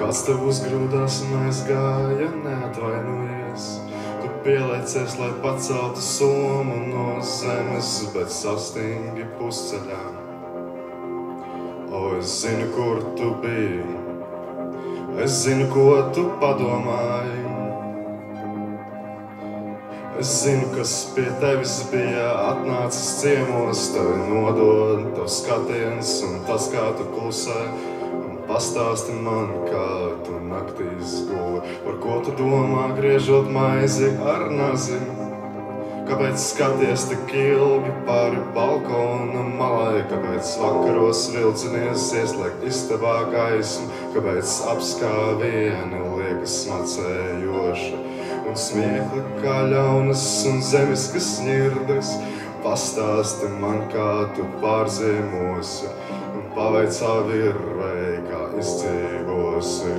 Kāds tev uzgrūdās un aizgāja, neatvainojies. Tu pielēcies, lai paceltu somu no zemes, bet sastingi pusceļā. O, es zinu, kur tu biji, es zinu, ko tu padomāji. Es zinu, kas pie tevis bija atnācis ciemos, tevi nodod tavs skatiens un tas, kā tu klusē. Pastāsti man, kā tu naktīs guvi, par ko tu domā, griežot maizi ar nazi. Kāpēc skaties tik ilgi pāri balkona malai, kāpēc vakaros vilcinies ieslēgt istabā gaismu, kāpēc apskāvieni liekas smacējoši un smiekli kā ļaunas un zemiskas ņirdes. Pastāsti man, kā tu pārziemosi un paveicā virvei, kā izdzīvosi.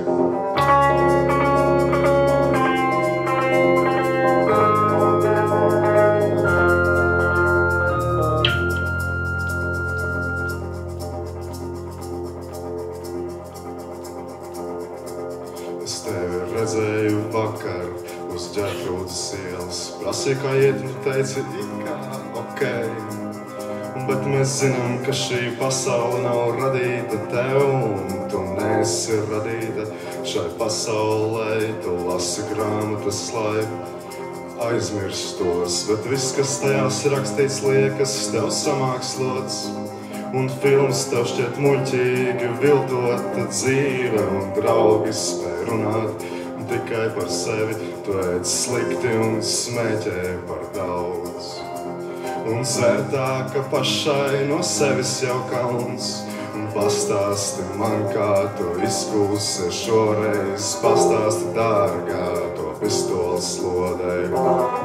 Es tevi redzēju vakar uz Ģertrūdas ielas. Prasīju, kā iet, un tu teici, kā ok. Bet mēs zinām, ka šī pasaule nav radīta tev, un tu neesi radīta šai pasaulē. Tu lasi grāmatas, lai aizmirstos, bet viss, kas tajās rakstīts, liekas tev samākslots. Un filmas tev šķiet muļķīgi, viltota dzīve, un draugi spēj runāt tikai par sevi. Tu ēd slikti un smēķē par daudz. Un zvērtā, ka pašai no sevis jau kauns. Un pastāsti man, kā tu izkūsi šoreiz. Pastāsti, dārgā, to pistoles lodei.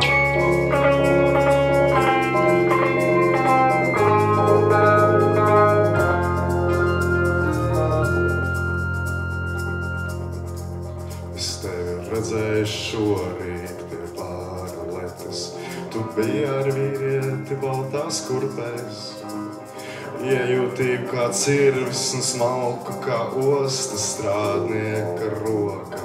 Es tevi redzēju šorīt pie bāra letes. Tu biji ar vīrieti baltās kurpēs. Iejūtību kā cirvis un smalku kā osta strādnieka roka.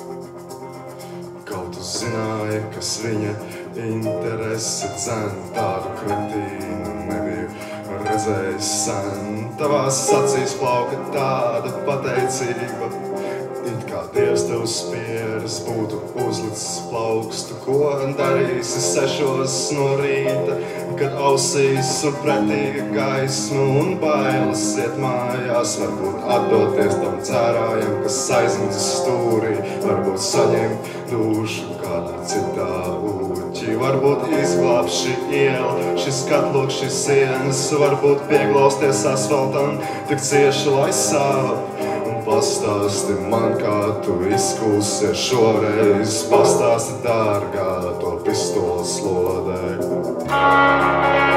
Kaut tu zināji, kas viņa interese dzen, tādu kretīnu nebiju redzējis sen. Tavās acīs plauka tāda pateicība, it kā Dievs tev spieris būtu uzlicis plaukstu. Ko darīsi 6 no rīta, kad ausīs un pretīga gaisma un bailes iet mājās? Varbūt atdoties tam cērājam, kas aizmedzis stūrī, varbūt saņemt dušu kādā citā uķī. Varbūt izglāb šī iela, šis katloks, šis sienas, varbūt pieglausties asfaltam tik cieši, lai sāp. Pastāsti man, kā tu izkūsies šoreiz. Pastāsti, dārgā, to pistoles lodei.